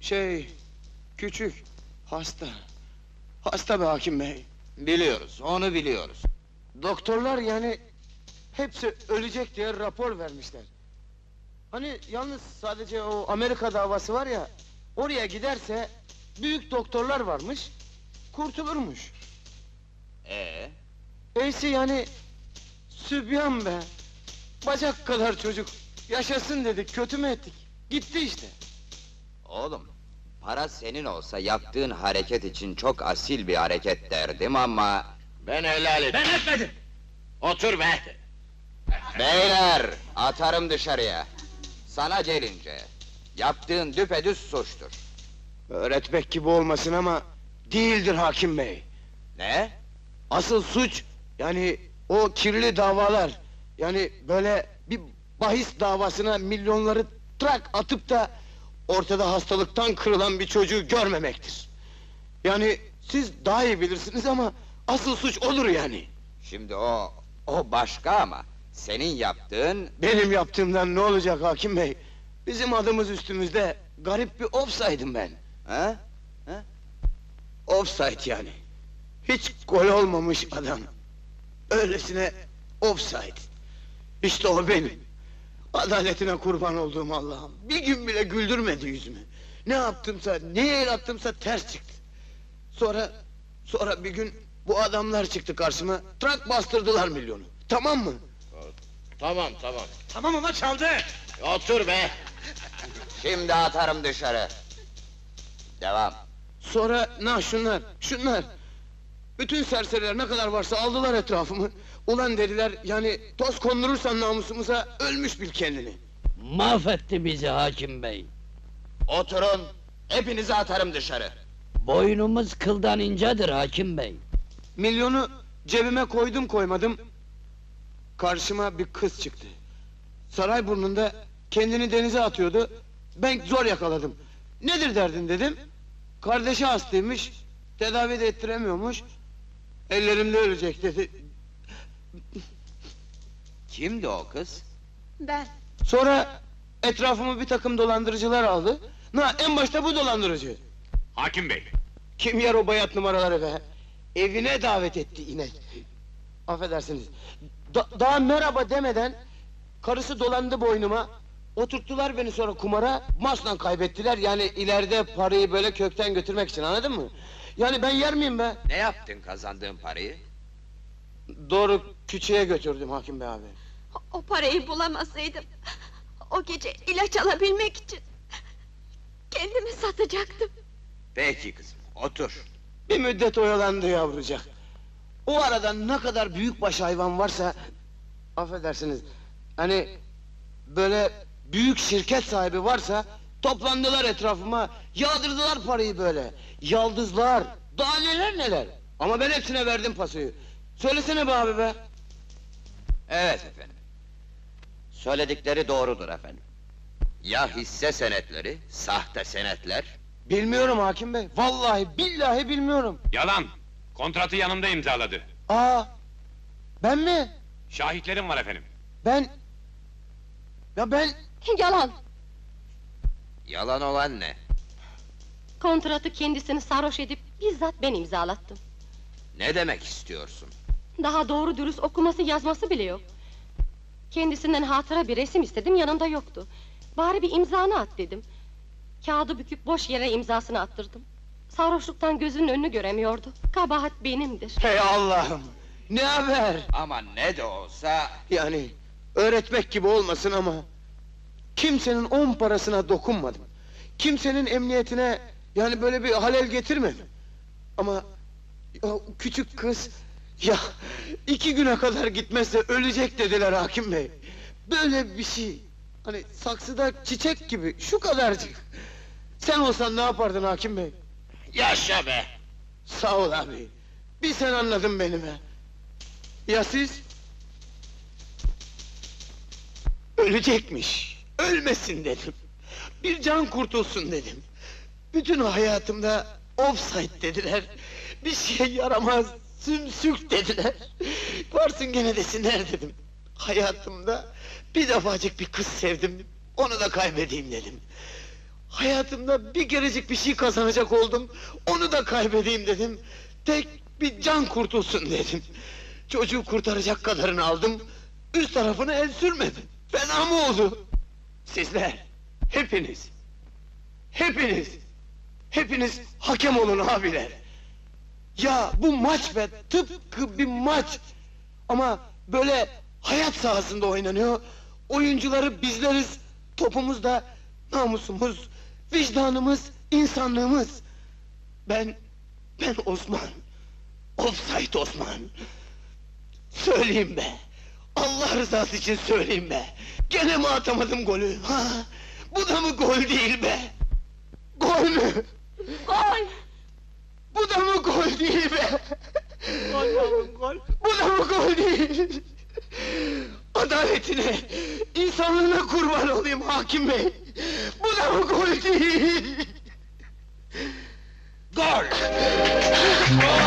Küçük, hasta. Hasta be hakim bey. Biliyoruz, onu biliyoruz. Doktorlar yani hepsi ölecek diye rapor vermişler. Hani yalnız sadece o Amerika davası var ya, oraya giderse büyük doktorlar varmış, kurtulurmuş. Eysi yani sübyan be. Bacak kadar çocuk yaşasın dedik, kötü mü ettik? Gitti işte. Oğlum, para senin olsa yaptığın hareket için çok asil bir hareket derdim ama... Ben helal ettim. Ben etmedim! Otur be! Beyler, atarım dışarıya! Sana gelince, yaptığın düpedüz suçtur. Öğretmek gibi olmasın ama değildir hakim bey. Ne? Asıl suç yani o kirli davalar. Yani böyle bir bahis davasına milyonları trak atıp da ortada hastalıktan kırılan bir çocuğu görmemektir. Yani siz daha iyi bilirsiniz ama asıl suç olur yani. Şimdi o başka ama senin yaptığın... Benim yaptığımdan ne olacak hakim bey? Bizim adımız üstümüzde, garip bir offside'ım ben. Ha? Offside yani. Hiç gol olmamış adam. Öylesine offside. İşte o benim. Adaletine kurban olduğum Allah'ım. Bir gün bile güldürmedi yüzümü. Ne yaptımsa, neye el attımsa ters çıktı. Sonra bir gün bu adamlar çıktı karşıma, trak bastırdılar milyonu. Tamam mı? Tamam. Tamam ama çaldı! Otur be! Şimdi atarım dışarı! Devam! Sonra şunlar. Bütün serseriler ne kadar varsa aldılar etrafımı. Ulan dediler, yani toz kondurursan namusumuza, ölmüş bil kendini. Mahvetti bizi hakim bey. Oturun, hepinizi atarım dışarı! Boynumuz kıldan incedir hakim bey. Milyonu cebime koydum koymadım, karşıma bir kız çıktı. Sarayburnu'nda kendini denize atıyordu, ben zor yakaladım. Nedir derdin dedim, kardeşi hastaymış, tedavi de ettiremiyormuş, ellerimde ölecek dedi. Kimdi o kız? Ben. Sonra etrafımı bir takım dolandırıcılar aldı. En başta bu dolandırıcı. Hakim bey! Kim yer o bayat numaraları be? Evine davet etti inek. Affedersiniz. Daha merhaba demeden karısı dolandı boynuma. Oturttular beni sonra kumara, masla kaybettiler. Yani ileride parayı böyle kökten götürmek için, anladın mı? Yani ben yer miyim be? Ne yaptın kazandığın parayı? Doğru küçüğe götürdüm hakim bey abi. O parayı bulamasaydım, o gece ilaç alabilmek için kendimi satacaktım. Peki kızım, otur! Bir müddet oyalandı yavrucak. O arada ne kadar büyükbaş hayvan varsa... Affedersiniz, hani... Böyle büyük şirket sahibi varsa... Toplandılar etrafıma, yağdırdılar parayı böyle. Yaldızlar, daha neler. Ama ben hepsine verdim pasuyu. Söylesene be abi be! Evet efendim. Söyledikleri doğrudur efendim. Ya hisse senetleri, sahte senetler? Bilmiyorum hakim bey, vallahi billahi bilmiyorum. Yalan! Kontratı yanımda imzaladı. Ben mi? Şahitlerim var efendim. Ben... Yalan! Yalan olan ne? Kontratı kendisini sarhoş edip bizzat ben imzalattım. Ne demek istiyorsun? Daha doğru dürüst okuması yazması bile yok. Kendisinden hatıra bir resim istedim, yanında yoktu. Bari bir imzanı at dedim. Kağıdı büküp boş yere imzasını attırdım. Sarhoşluktan gözünün önünü göremiyordu. Kabahat benimdir. Hey Allah'ım! Ne haber? Ama ne de olsa... Yani öğretmek gibi olmasın ama... Kimsenin 10 parasına dokunmadım. Kimsenin emniyetine yani böyle bir halel getirmedim. Ama ya, küçük kız... Ya 2 güne kadar gitmezse ölecek dediler hakim bey. Böyle bir şey... Hani saksıda çiçek gibi, şu kadarcık. Sen olsan ne yapardın hakim bey? Yaşa be! Sağ ol abi. Bir sen anladın beni be. Ya siz? Ölecekmiş. Ölmesin dedim. Bir can kurtulsun dedim. Bütün hayatımda offside dediler. Bir şey yaramaz, sümsük dediler. Varsın gene desinler dedim. Hayatımda bir defacık bir kız sevdim. Onu da kaybedeyim dedim. Hayatımda bir kerecik bir şey kazanacak oldum. Onu da kaybedeyim dedim. Tek bir can kurtulsun dedim. Çocuğu kurtaracak kadarını aldım. Üst tarafını el sürmedim. Fena mı oldu? Sizler, hepiniz hakem olun abiler. Ya bu maç be, tıpkı bir maç. Ama böyle hayat sahasında oynanıyor. Oyuncuları bizleriz, topumuz da namusumuz, vicdanımız, insanlığımız. Ben Osman. Offside Osman. Söyleyeyim be. Allah rızası için söyleyeyim be. Gene mi atamadım golü? Ha? Bu da mı gol değil be? Gol mü? Gol! Bu da mı gol değil be? Gol yavrum gol. Bu da mı gol değil? Adaletine, insanlığına kurban olayım hakim bey. Bu da mı gol değil? Gol!